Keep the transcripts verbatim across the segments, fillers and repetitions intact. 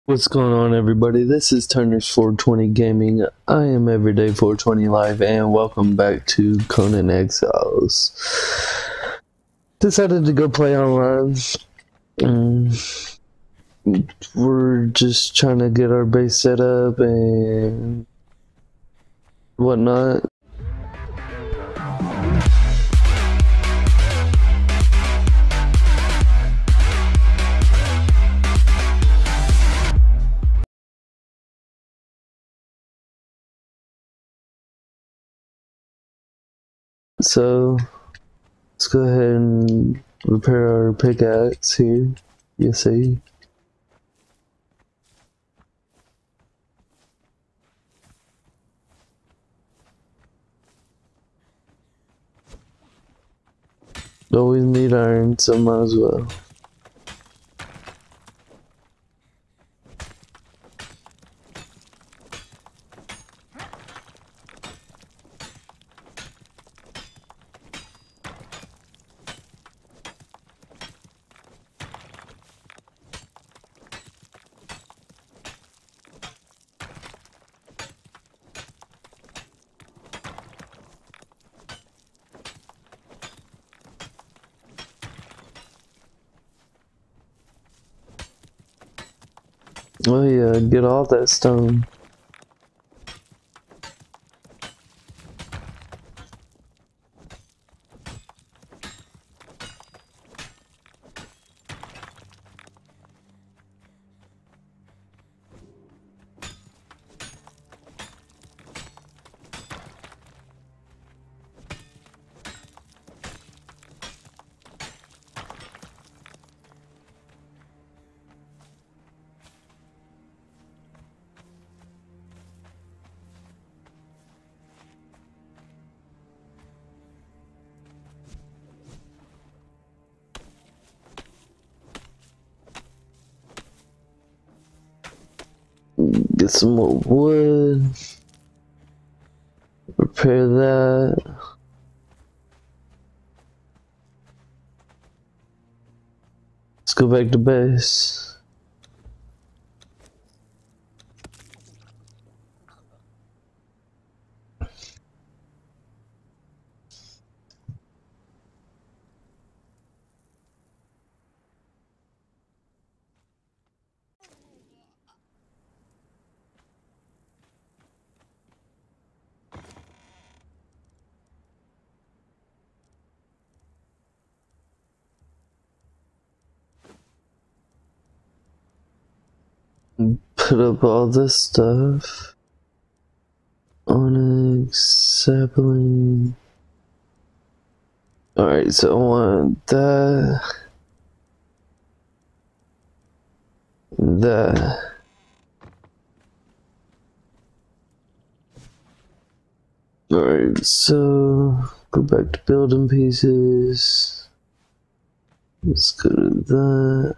What's going on, everybody? This is Turner's four twenty Gaming. I am Everyday four twenty Live, and welcome back to Conan Exiles. Decided to go play online. Um, we're just trying to get our base set up and whatnot. So let's go ahead and repair our pickaxe here. You see. Always need iron, so might as well. Oh yeah, get all that stone. Get some more wood. Repair that. Let's go back to base. Put up all this stuff. Onyx, sapling. Alright, so I want that. That. Alright, so go back to building pieces. Let's go to that.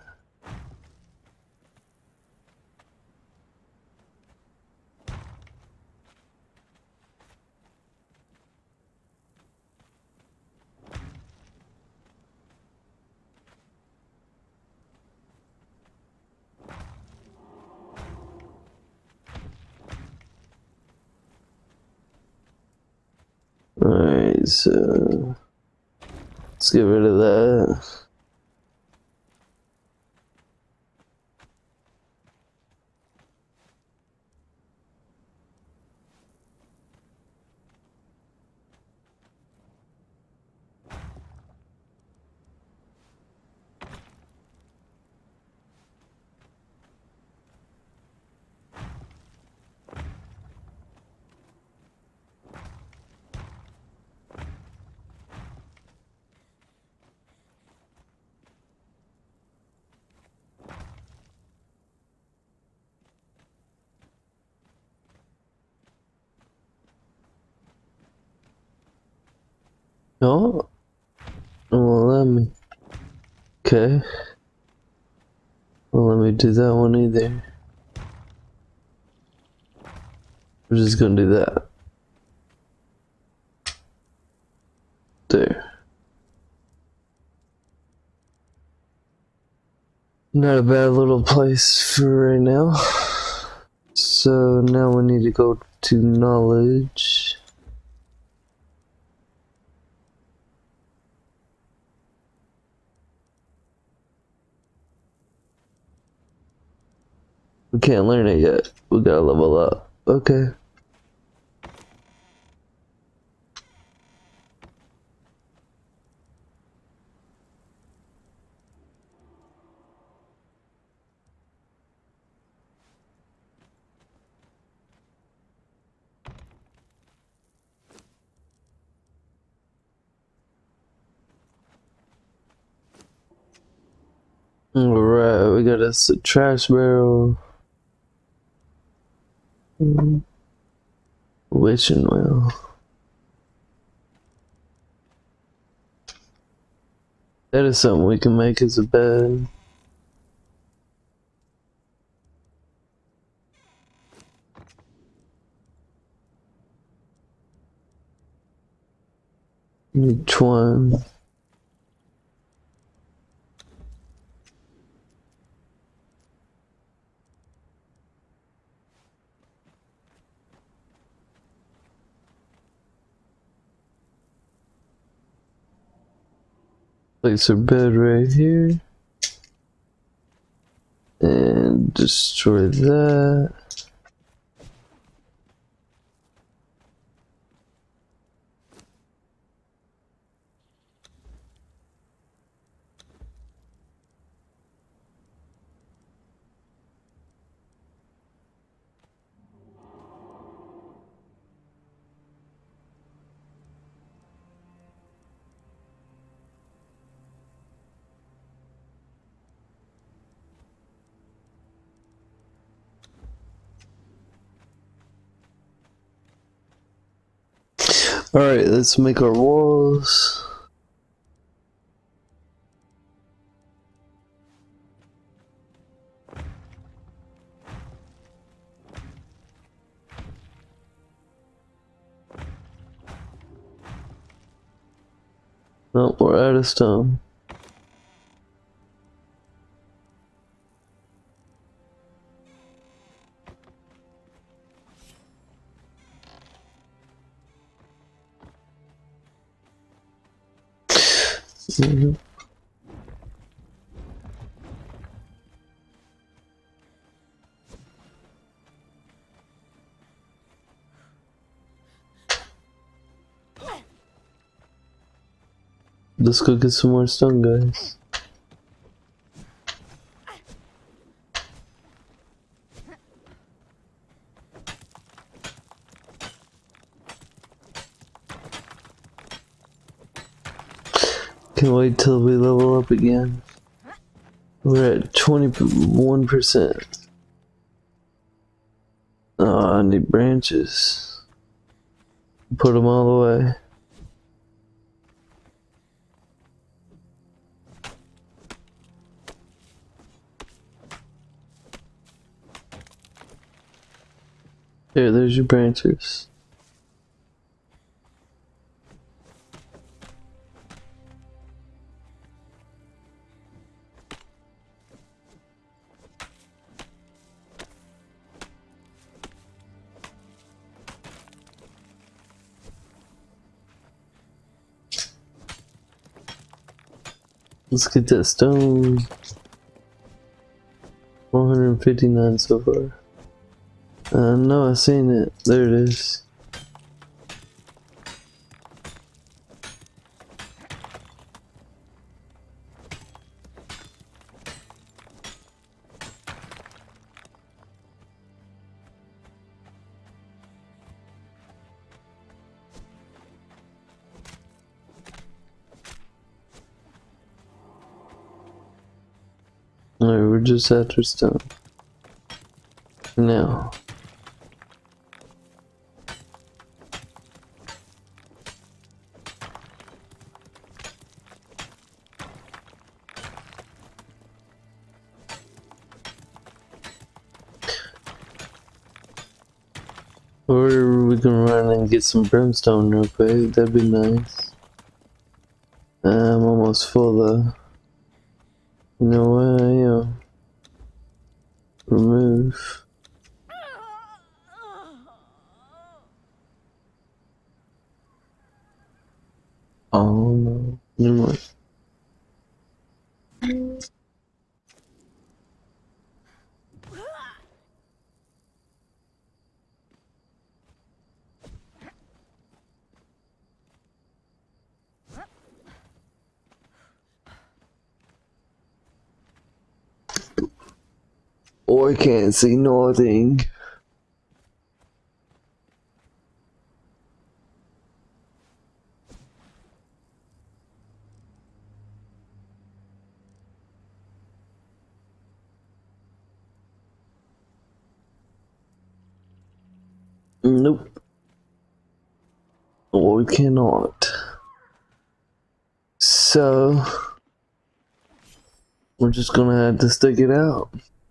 Alright, so let's get rid of that. No, it won't let me. Okay. Well, let me do that one either. We're just gonna do that. There. Not a bad little place for right now. So now we need to go to knowledge. We can't learn it yet. We gotta level up. Okay. Alright, we got us a trash barrel. Wishing well. That is something we can make as a bed. Which one? Place our bed right here. And destroy that. Alright, let's make our walls. No, we're out of stone. Mm-hmm. Let's go get some more stone, guys. Can't wait till we level up again. We're at twenty-one percent. Oh, I need branches. Put them all away. Here, there's your branches. Let's get that stone. one hundred fifty-nine so far. Uh, no, I seen it. There it is. Alright, we're just after stone. Now. Or we can run and get some brimstone real quick, that'd be nice. I'm almost full though. You know what, I am. roof. Oh no. Never mind. Oh, I can't see nothing. Nope. Oh, we cannot. So, we're just gonna have to stick it out.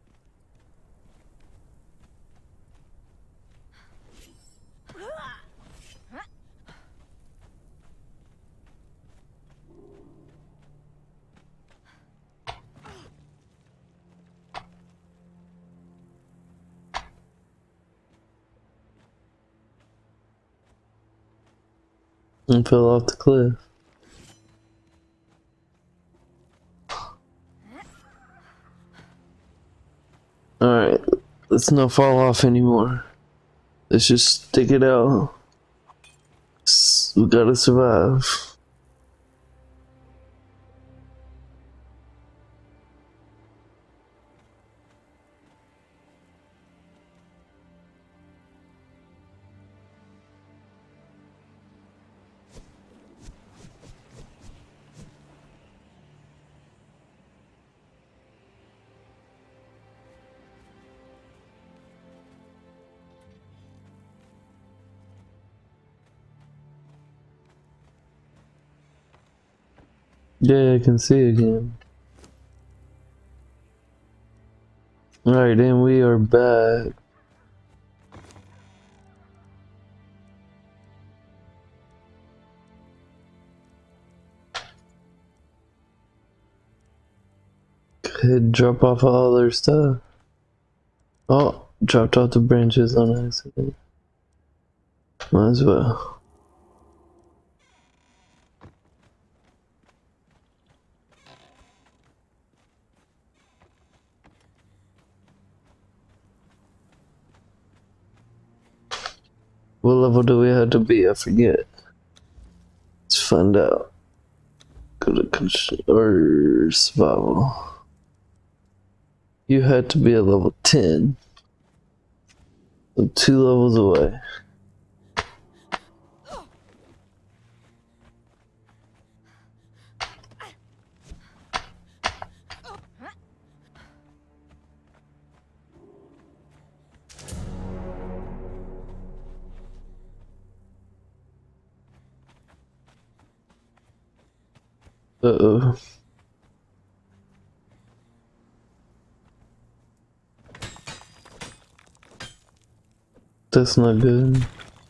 And fell off the cliff. Alright, let's not fall off anymore. Let's just stick it out. We gotta survive. Yeah, I can see again. Alright, and we are back. Go ahead and drop off all their stuff. Oh, dropped off the branches on accident. Might as well. What level do we have to be? I forget. Let's find out. Go to con- or survival. You had to be at level ten. So two levels away. Uh-oh. That's not good.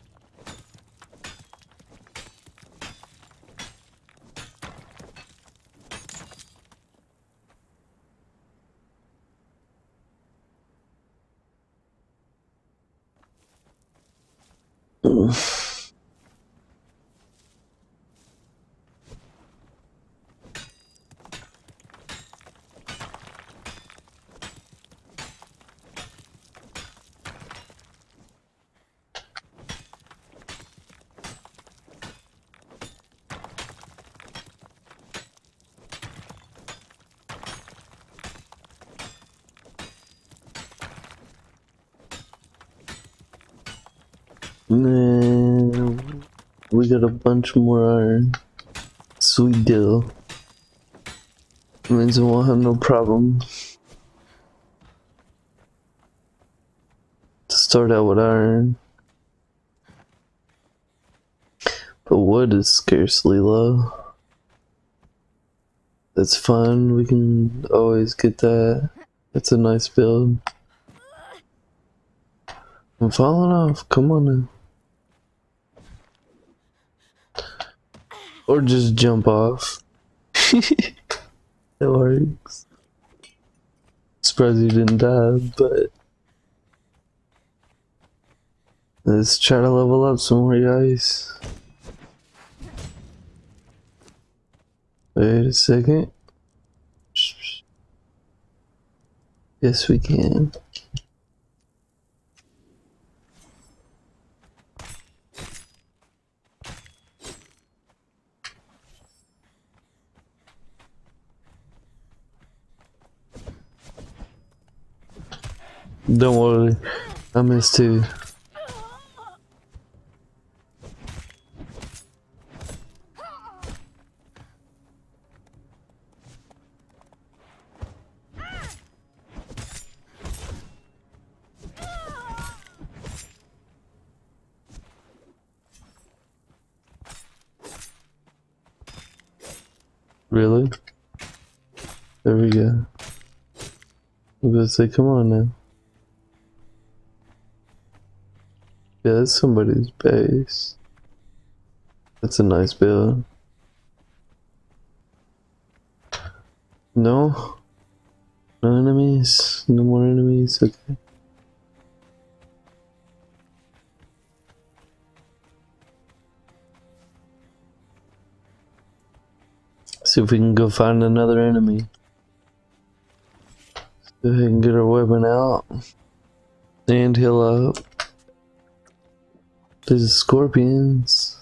Man, we got a bunch more iron. Sweet deal. Means we won't have no problem to start out with iron. But wood is scarcely low. That's fine, we can always get that. That's a nice build. I'm falling off, come on now. Or just jump off. It works. Surprised you didn't die, but Let's try to level up some more, guys. Wait a second. Yes, we can. Don't worry, I missed too. Really? There we go. I'm gonna say, come on now. Yeah, that's somebody's base. That's a nice build. No? No enemies? No more enemies? Okay. See if we can go find another enemy. Go ahead and get our weapon out. And heal up. There's scorpions.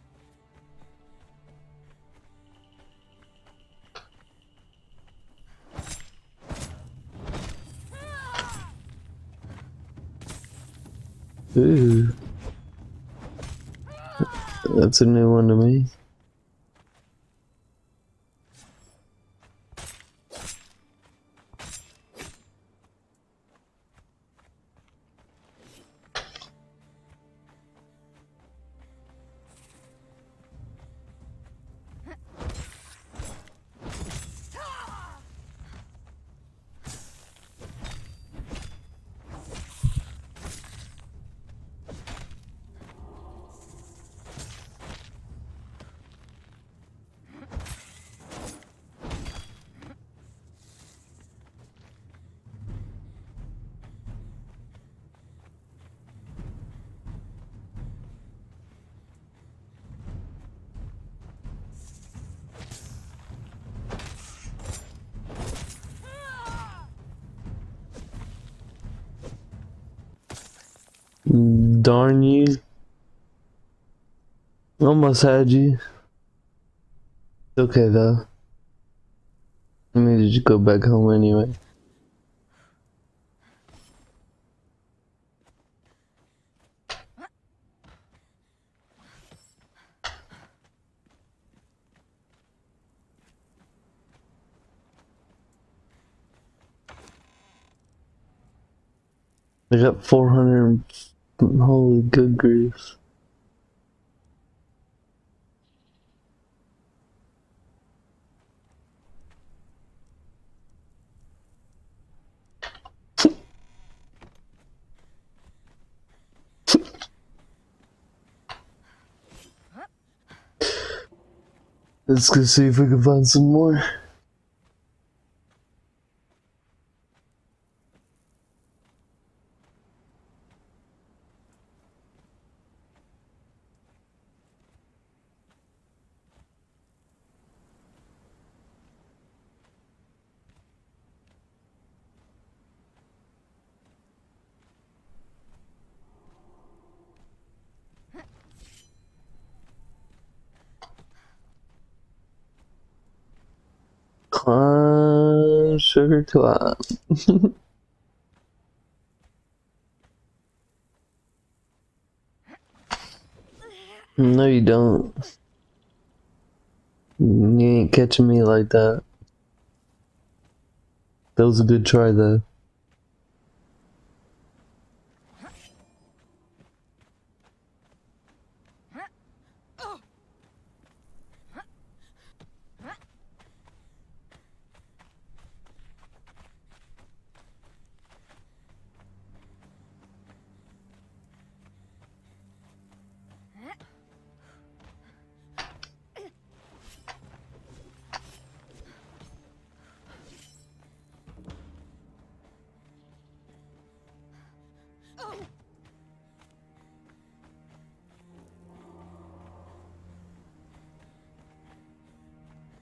Ooh. That's a new one to me. Darn you. Almost had you. Okay though. I needed to go back home anyway. I got four hundred. Holy good grief. Let's go see if we can find some more. Climb, sugar climb. No, you don't. You ain't catching me like that. That was a good try, though.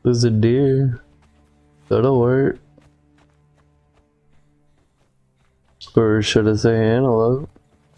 There's a deer. That'll work. Or should I say antelope?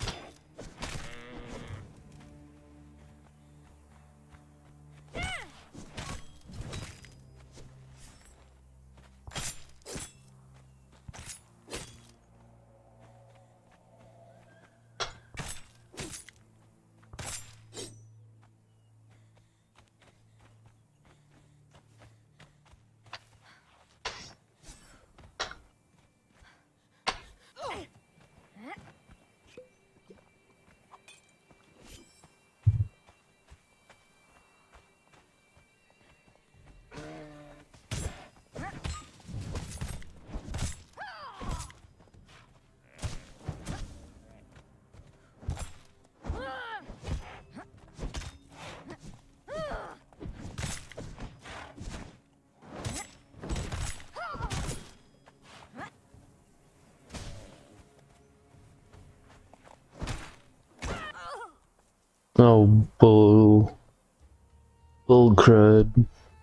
Oh, bull. Bull crud.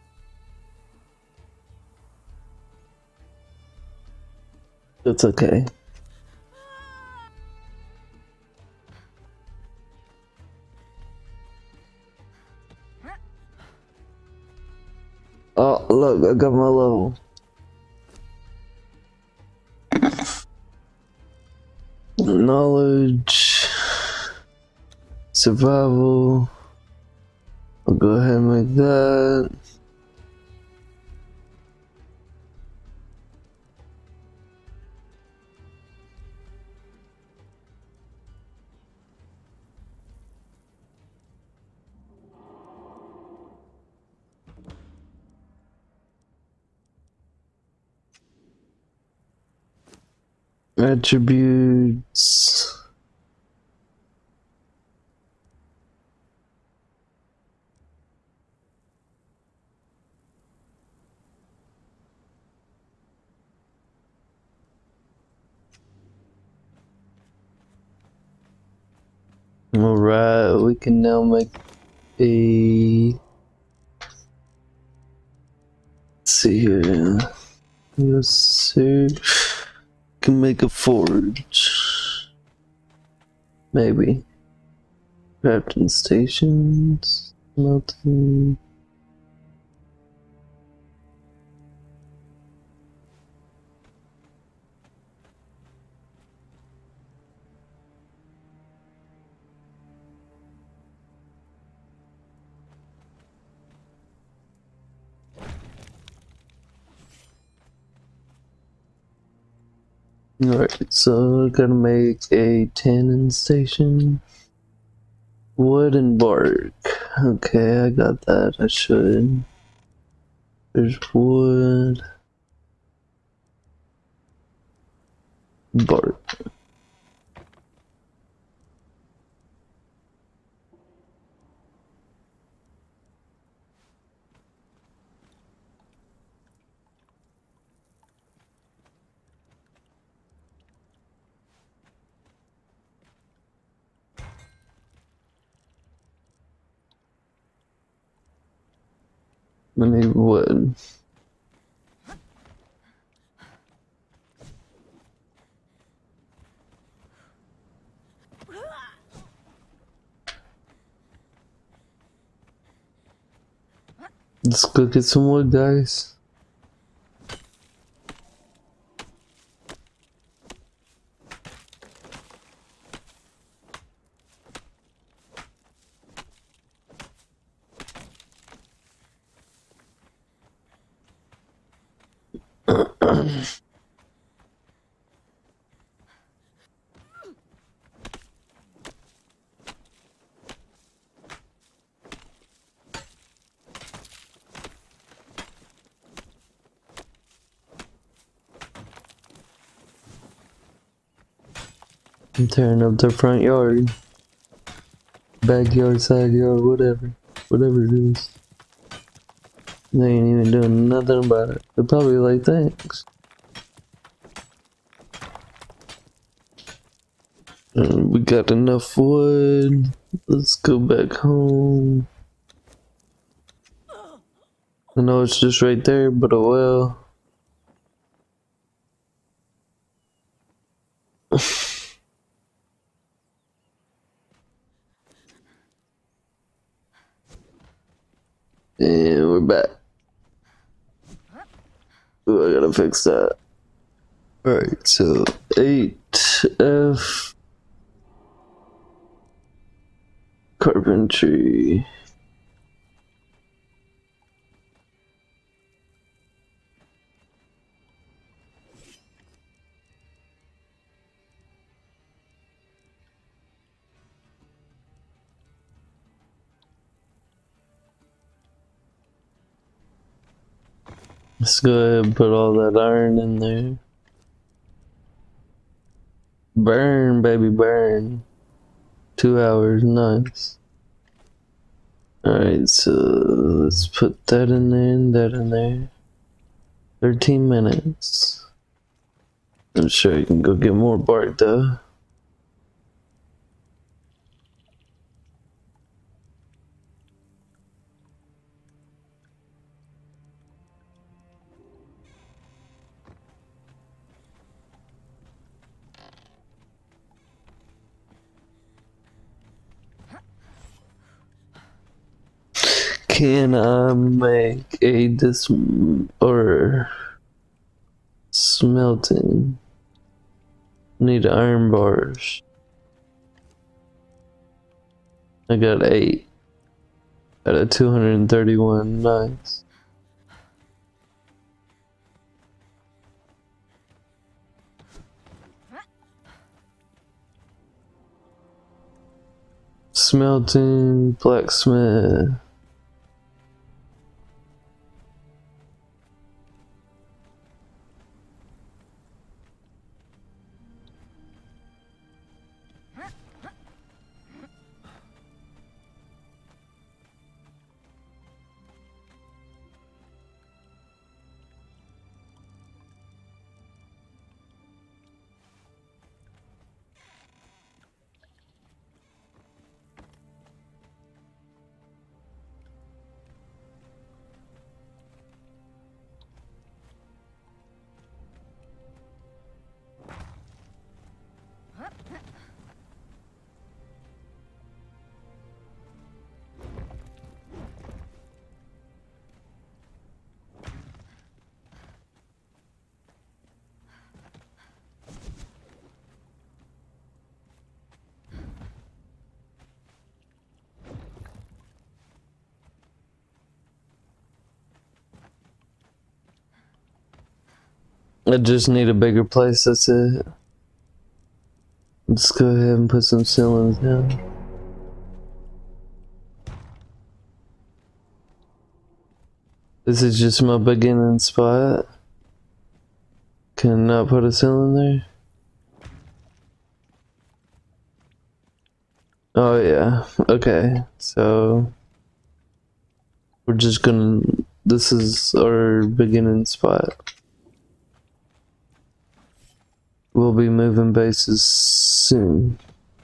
That's okay. Oh, look, I got my level. Knowledge. Survival. I'll go ahead and make that. Attributes. Alright, we can now make a... Let's see here. Yes, sir. Can make a forge. Maybe. Crafting stations. Melting. Alright, so I gotta make a tanning station. Wood and bark. Okay, I got that. I should. There's wood. Bark. I need wood. Let's go get some wood, guys. I'm tearing up the front yard. Backyard, side yard, whatever. Whatever it is. They ain't even doing nothing about it. They're probably like, thanks. And we got enough wood. Let's go back home. I know it's just right there, but oh well. And we're back. Ooh, I gotta fix that. Alright, so eight F carpentry. Let's go ahead and put all that iron in there. Burn, baby, burn. Two hours, nice. Alright, so let's put that in there and that in there. thirteen minutes. I'm sure you can go get more bark though. Can I make a dis or smelting? Need iron bars. I got eight out of two hundred thirty-one. Nice. Smelting, blacksmith. I just need a bigger place, that's it. Let's go ahead and put some ceilings down. This is just my beginning spot. Can I put a ceiling there? Oh yeah, okay, so we're just gonna, this is our beginning spot. We'll be moving bases soon.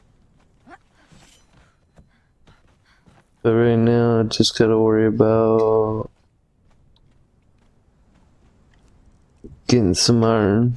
But right now I just gotta worry about getting some iron.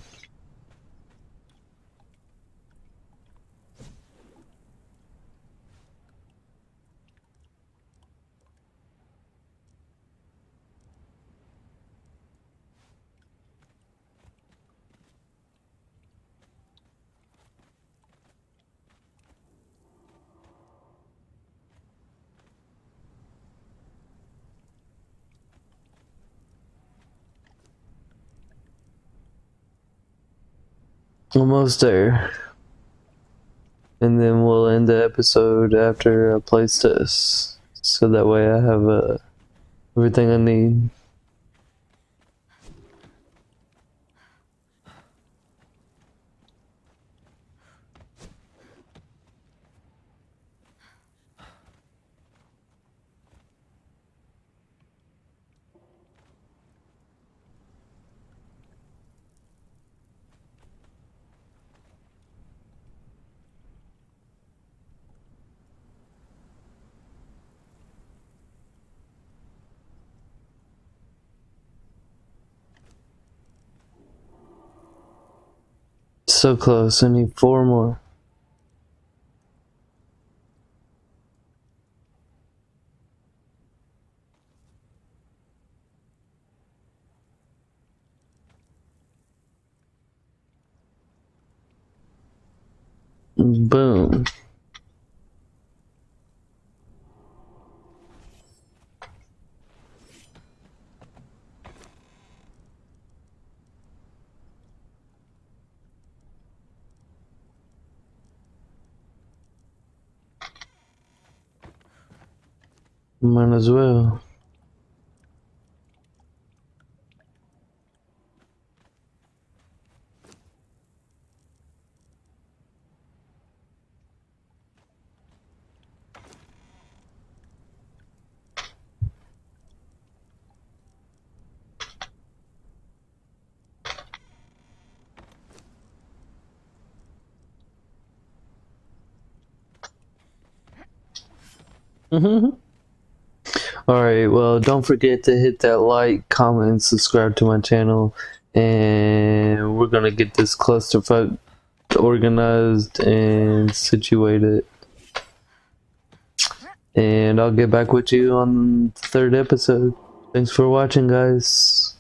Almost there. And then we'll end the episode after I place this. So that way I have uh, everything I need. So close. I need four more. Boom. Might as well. Mm-hmm. Alright, well, don't forget to hit that like, comment, and subscribe to my channel. And we're gonna get this clusterfuck organized and situated. And I'll get back with you on the third episode. Thanks for watching, guys.